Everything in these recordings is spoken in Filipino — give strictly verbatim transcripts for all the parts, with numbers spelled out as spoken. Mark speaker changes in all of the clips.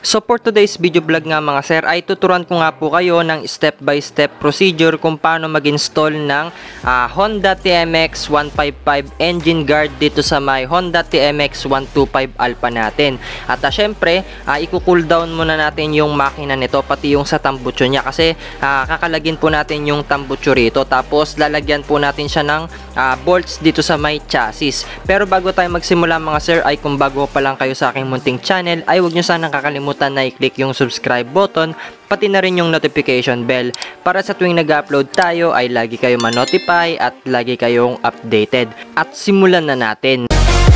Speaker 1: So for today's video vlog nga mga sir ay tuturuan ko nga po kayo ng step by step procedure kung paano mag-install ng uh, Honda T M X one fifty-five engine guard dito sa may Honda T M X one twenty-five Alpha natin. At uh, syempre uh, i-cool down muna natin yung makina nito pati yung sa tambucho niya kasi uh, kakalagin po natin yung tambucho rito, tapos lalagyan po natin siya ng uh, bolts dito sa may chassis. Pero bago tayo magsimula mga sir ay kung bago pa lang kayo sa aking munting channel ay huwag nyo sanang kakalimutan na i-click yung subscribe button pati na rin yung notification bell para sa tuwing nag-upload tayo ay lagi kayo ma-notify at lagi kayong updated. At simulan na natin.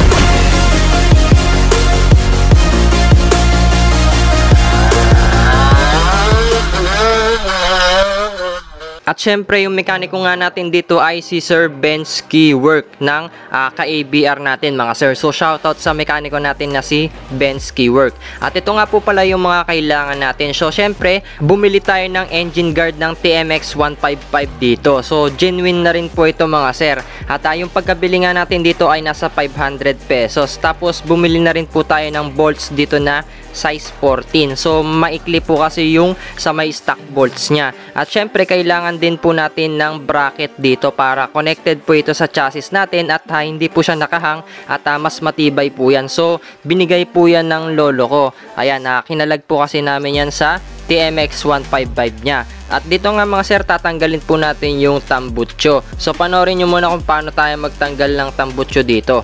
Speaker 1: At syempre yung mekaniko nga natin dito ay si Sir Ben's Keywork ng uh, ka-A B R natin mga sir. So shoutout sa mekaniko natin na si Ben's Keywork. At ito nga po pala yung mga kailangan natin. So syempre bumili tayo ng engine guard ng T M X one fifty-five dito. So genuine na rin po ito mga sir. At uh, yung pagkabili nga natin dito ay nasa five hundred pesos. Tapos bumili na rin po tayo ng bolts dito na size fourteen. So maikli po kasi yung sa may stock bolts niya. At syempre kailangan din po natin ng bracket dito para connected po ito sa chassis natin at ha, hindi po siya nakahang at ha, mas matibay po yan. So binigay po yan ng lolo ko. Ayan, ha, kinalag po kasi namin yan sa T M X one fifty-five niya. At dito nga mga sir, tatanggalin po natin yung tambucho. So panoorin nyo muna kung paano tayo magtanggal ng tambucho dito.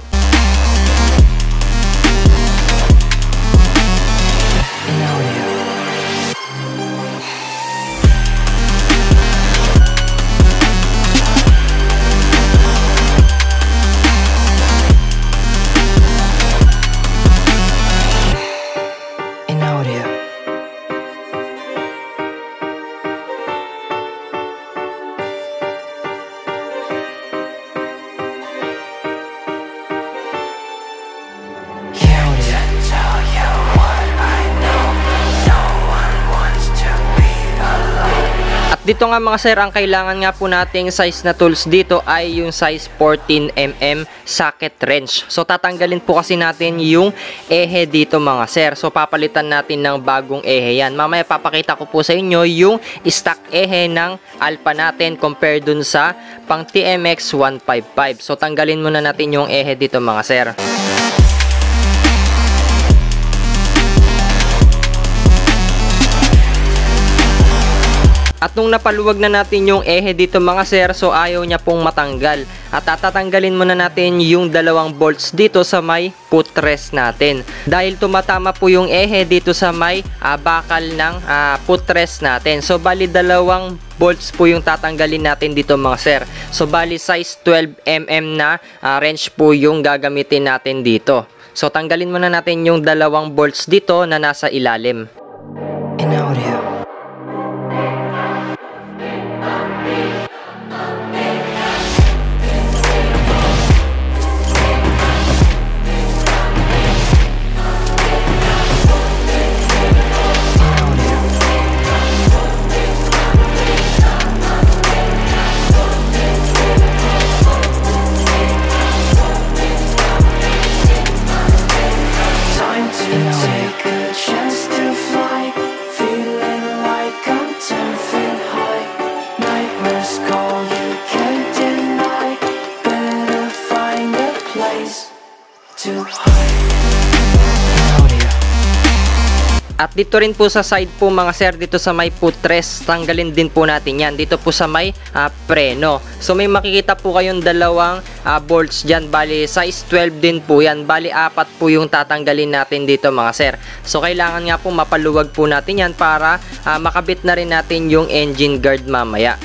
Speaker 1: Dito nga mga sir, ang kailangan nga po nating size na tools dito ay yung size fourteen millimeter socket wrench. So tatanggalin po kasi natin yung ehe dito mga sir. So papalitan natin ng bagong ehe yan. Mamaya papakita ko po sa inyo yung stock ehe ng Alpha natin compare dun sa pang T M X one fifty-five. So tanggalin muna natin yung ehe dito mga sir. At nung napaluwag na natin yung ehe dito mga sir, so ayaw niya pong matanggal. At tatanggalin muna natin yung dalawang bolts dito sa may footrest natin. Dahil tumatama po yung ehe dito sa may uh, bakal ng uh, footrest natin. So bali dalawang bolts po yung tatanggalin natin dito mga sir. So bali size twelve millimeter na uh, wrench po yung gagamitin natin dito. So tanggalin muna natin yung dalawang bolts dito na nasa ilalim. At dito rin po sa side po mga sir, dito sa may footrest, tanggalin din po natin yan. Dito po sa may uh, preno. So may makikita po kayong dalawang uh, bolts dyan. Bali size twelve din po yan. Bali apat po yung tatanggalin natin dito mga sir. So kailangan nga po mapaluwag po natin yan para uh, makabit na rin natin yung engine guard mamaya.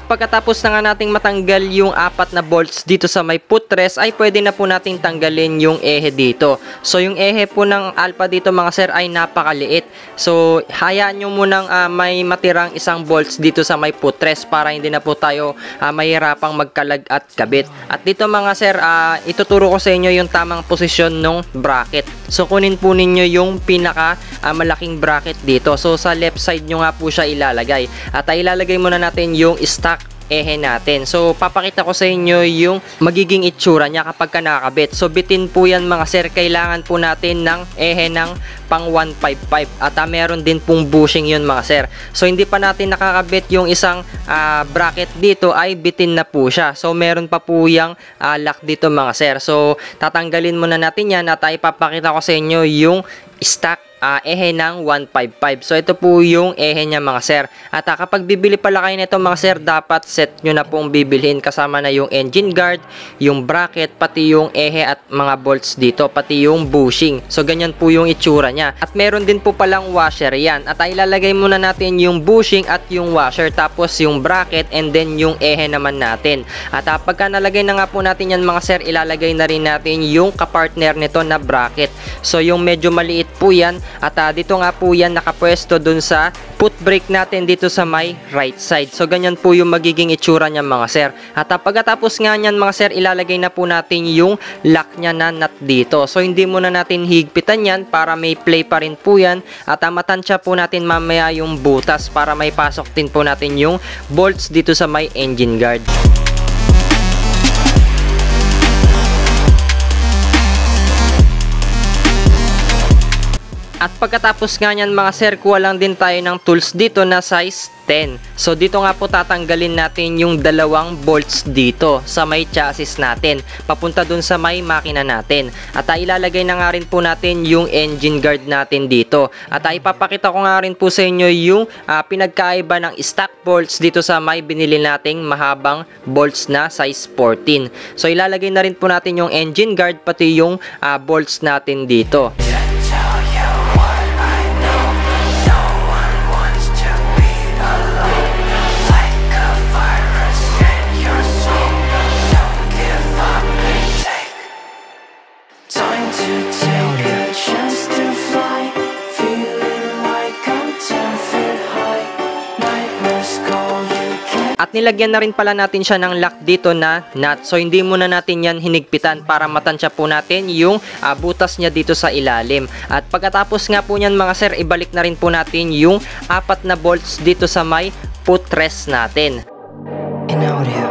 Speaker 1: pagkatapos na nga nating matanggal yung apat na bolts dito sa may footrest, ay pwede na po nating tanggalin yung ehe dito. So yung ehe po ng alpha dito mga sir ay napakaliit. So hayaan nyo munang uh, may matirang isang bolts dito sa may footrest para hindi na po tayo uh, mahirapang magkalag at kabit. At dito mga sir, uh, ituturo ko sa inyo yung tamang posisyon ng bracket. So kunin po ninyo yung pinaka uh, malaking bracket dito. So sa left side nyo nga po siya ilalagay. At uh, ilalagay muna natin yung stock ehe natin. So papakita ko sa inyo yung magiging itsura niya kapag ka nakakabit. So bitin po yan mga sir, kailangan po natin ng ehe ng pang one fifty-five at uh, meron din pong bushing yun mga sir. So hindi pa natin nakakabit yung isang uh, bracket dito, ay bitin na po siya. So meron pa po yung uh, lock dito mga sir. So tatanggalin muna natin yan at ay papakita ko sa inyo yung stock uh, ehe ng one fifty-five. So ito po yung ehe niya mga sir. At uh, kapag bibili pala kayo nito mga sir, dapat set nyo na pong bibilhin kasama na yung engine guard, yung bracket, pati yung ehe at mga bolts dito, pati yung bushing. So ganyan po yung itsura niya. At meron din po palang washer yan. At uh, ilalagay muna natin yung bushing at yung washer, tapos yung bracket, and then yung ehe naman natin. At uh, pagka nalagay na nga po natin yan mga sir, ilalagay na rin natin yung kapartner nito na bracket. So yung medyo maliit po yan. At uh, dito nga po yan nakapwesto dun sa foot brake natin dito sa may right side. So ganyan po yung magiging itsura niya mga sir. At uh, pagkatapos nga nyan mga sir, ilalagay na po natin yung lock niya na nut dito. So hindi muna natin higpitan yan para may play pa rin po yan. At uh, matansya po natin mamaya yung butas para may pasok din po natin yung bolts dito sa may engine guard. At pagkatapos nga nyan mga sir, kuha lang din tayo ng tools dito na size ten. So dito nga po tatanggalin natin yung dalawang bolts dito sa may chassis natin, papunta dun sa may makina natin. At uh, ilalagay na nga rin po natin yung engine guard natin dito. At uh, ipapakita ko nga rin po sa inyo yung uh, pinagkaiba ng stock bolts dito sa may binili nating mahabang bolts na size fourteen. So ilalagay na rin po natin yung engine guard pati yung uh, bolts natin dito. At nilagyan na rin pala natin siya ng lock dito na nut. So hindi muna natin yan hinigpitan para matansya po natin yung uh, butas niya dito sa ilalim. At pagkatapos nga po niyan mga sir, ibalik na rin po natin yung apat na bolts dito sa may footrest natin. In audio.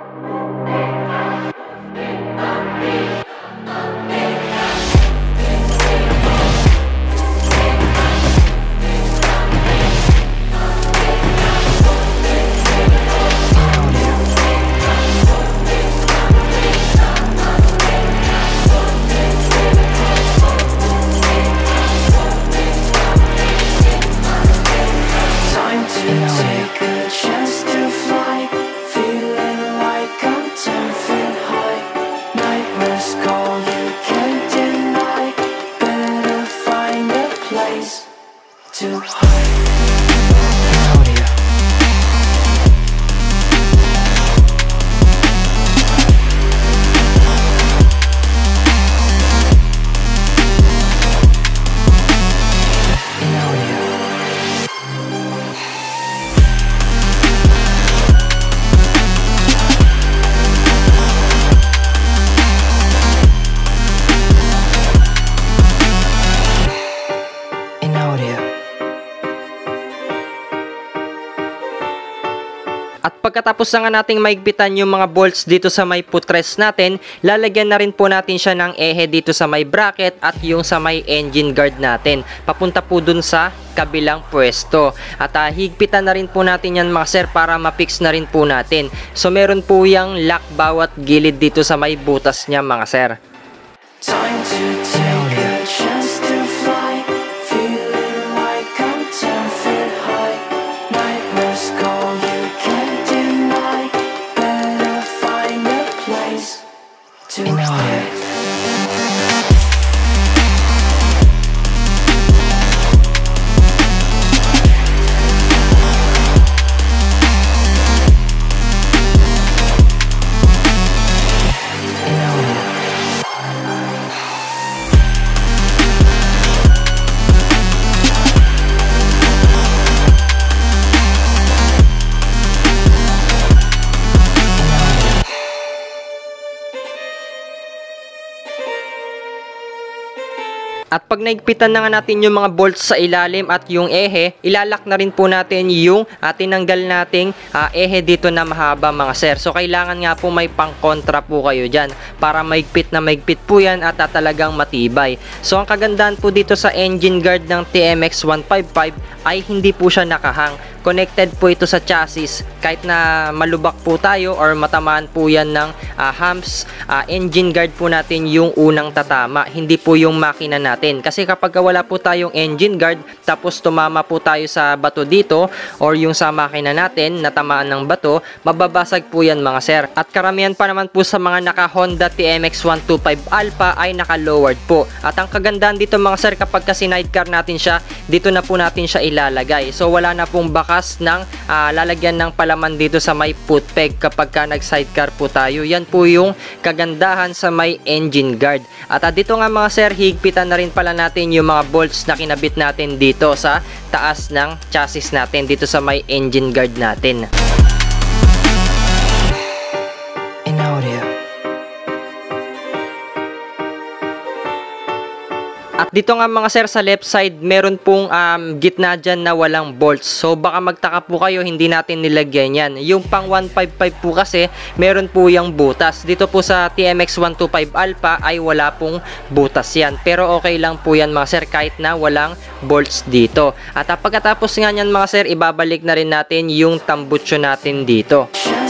Speaker 1: At pagkatapos na nga nating maigpitan yung mga bolts dito sa may footrest natin, lalagyan na rin po natin siya ng ehe dito sa may bracket at yung sa may engine guard natin. Papunta po dun sa kabilang pwesto. At uh, higpitan na rin po natin yan mga sir para ma-fix na rin po natin. So meron po yung lock bawat gilid dito sa may butas niya mga sir. Time to take a chance to fly, feeling like I'm ten feet high. Nightmares call, you can't deny. Better find a place to hide. At pag naigpitan na nga natin yung mga bolts sa ilalim at yung ehe, ilalak na rin po natin yung uh, tinanggal nating uh, ehe dito na mahaba mga sir. So kailangan nga po may pang-kontra po kayo dyan para maigpit na maigpit po yan at uh, talagang matibay. So ang kagandahan po dito sa engine guard ng T M X one fifty-five ay hindi po siya nakahang. Connected po ito sa chassis. Kahit na malubak po tayo or matamaan po yan ng uh, humps, uh, engine guard po natin yung unang tatama. Hindi po yung makina natin. Kasi kapag wala po tayong engine guard, tapos tumama po tayo sa bato dito or yung sa makina natin, natamaan ng bato, mababasag po yan mga sir. At karamihan pa naman po sa mga naka Honda T M X one twenty-five Alpha ay naka lowered po. At ang kagandahan dito mga sir, kapag kasi sidecar natin siya, dito na po natin siya ilalagay. So wala na pong baka ng uh, lalagyan ng palaman dito sa may foot peg kapag ka nag sidecar po tayo. Yan po yung kagandahan sa may engine guard. At uh, dito nga mga sir, higpitan na rin pala natin yung mga bolts na kinabit natin dito sa taas ng chassis natin, dito sa may engine guard natin. At dito nga mga sir, sa left side, meron pong um, gitna dyan na walang bolts. So baka magtaka po kayo, hindi natin nilagyan yan. Yung pang one fifty-five po kasi, meron po yung butas. Dito po sa T M X one twenty-five Alpha ay wala pong butas yan. Pero okay lang po yan mga sir, kahit na walang bolts dito. At uh, pagkatapos nga yan mga sir, ibabalik na rin natin yung tambucho natin dito.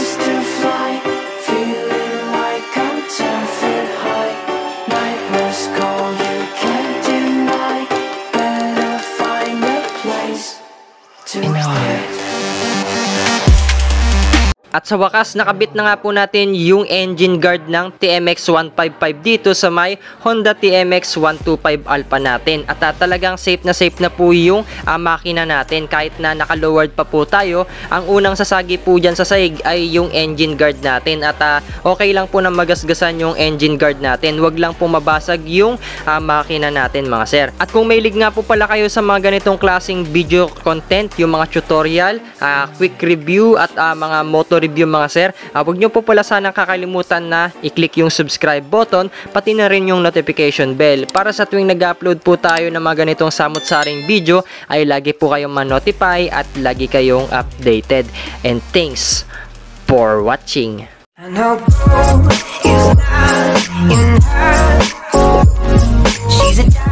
Speaker 1: At sa wakas, nakabit na nga po natin yung engine guard ng T M X one fifty-five dito sa may Honda T M X one twenty-five Alpha natin. At uh, talagang safe na safe na po yung uh, makina natin kahit na naka-lowered pa po tayo. Ang unang sasagi po dyan sa sahig ay yung engine guard natin. At uh, okay lang po na magasgasan yung engine guard natin. Huwag lang po mabasag yung uh, makina natin mga sir. At kung may lig nga po pala kayo sa mga ganitong klaseng video content, yung mga tutorial, uh, quick review at uh, mga motor review mga sir, uh, huwag nyo po pala sanang kakalimutan na i-click yung subscribe button, pati na rin yung notification bell para sa tuwing nag-upload po tayo ng mga ganitong samot-saring video ay lagi po kayong ma-notify at lagi kayong updated. And thanks for watching. She's a